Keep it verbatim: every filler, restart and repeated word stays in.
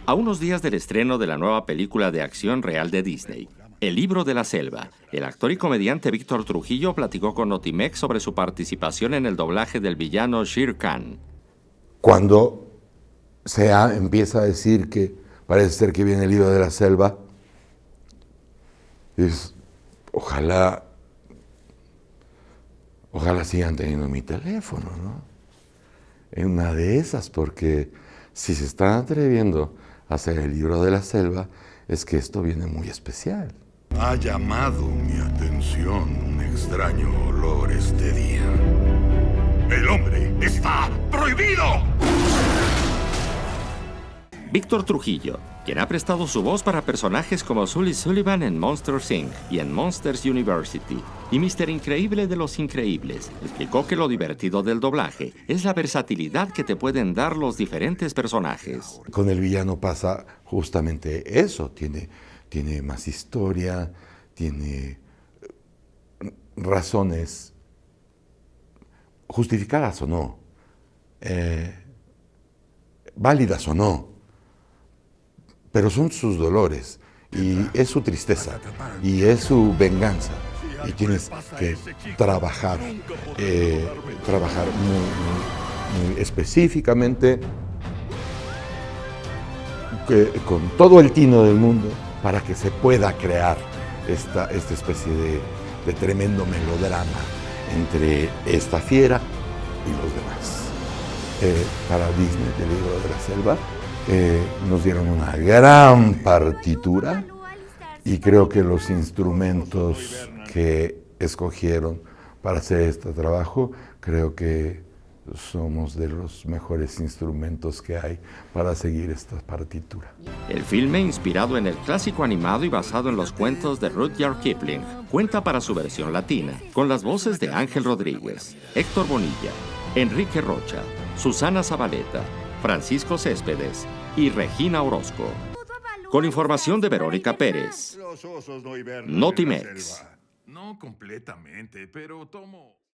A unos días del estreno de la nueva película de acción real de Disney, El libro de la selva, el actor y comediante Víctor Trujillo platicó con Notimex sobre su participación en el doblaje del villano Shere Khan. Cuando se ha- empieza a decir que parece ser que viene el libro de la selva, es, ojalá, ojalá sigan teniendo mi teléfono, ¿no? En una de esas, porque si se están atreviendo a hacer el libro de la selva, es que esto viene muy especial. Ha llamado mi atención un extraño olor este día. ¡El hombre está prohibido! Víctor Trujillo, quien ha prestado su voz para personajes como Sully Sullivan en Monsters incorporated y en Monsters University, y míster Increíble de los Increíbles, explicó que lo divertido del doblaje es la versatilidad que te pueden dar los diferentes personajes. Con el villano pasa justamente eso, tiene, tiene más historia, tiene eh, razones justificadas o no, eh, válidas o no, pero son sus dolores y es su tristeza y es su venganza y tienes que trabajar, eh, trabajar muy, muy, muy específicamente que, con todo el tino del mundo para que se pueda crear esta, esta especie de, de tremendo melodrama entre esta fiera y los demás. Eh, para Disney, el libro de la selva, eh, nos dieron una gran partitura y creo que los instrumentos que escogieron para hacer este trabajo, creo que somos de los mejores instrumentos que hay para seguir esta partitura. El filme, inspirado en el clásico animado y basado en los cuentos de Rudyard Kipling, cuenta para su versión latina, con las voces de Ángel Rodríguez, Héctor Bonilla, Enrique Rocha, Susana Zabaleta, Francisco Céspedes y Regina Orozco. Con información de Verónica Pérez, Notimex. No completamente, pero tomo...